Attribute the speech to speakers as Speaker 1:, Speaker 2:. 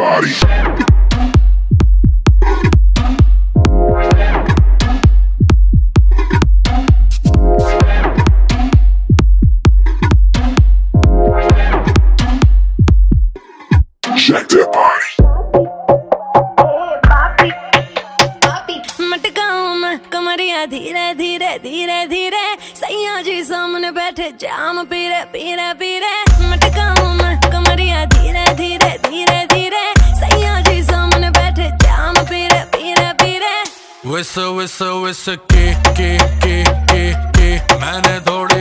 Speaker 1: body. Shake that body.
Speaker 2: मटकाऊं मैं कमरिया धीरे धीरे धीरे धीरे, सैया जी सामने बैठे जाम पीरे पीरे पीरे। मटकाऊं मैं कमरिया धीरे धीरे धीरे धीरे, सैया जी सामने बैठे जाम पीरे पीरे पीरे।
Speaker 3: विस विस विस की मैंने थोड़ी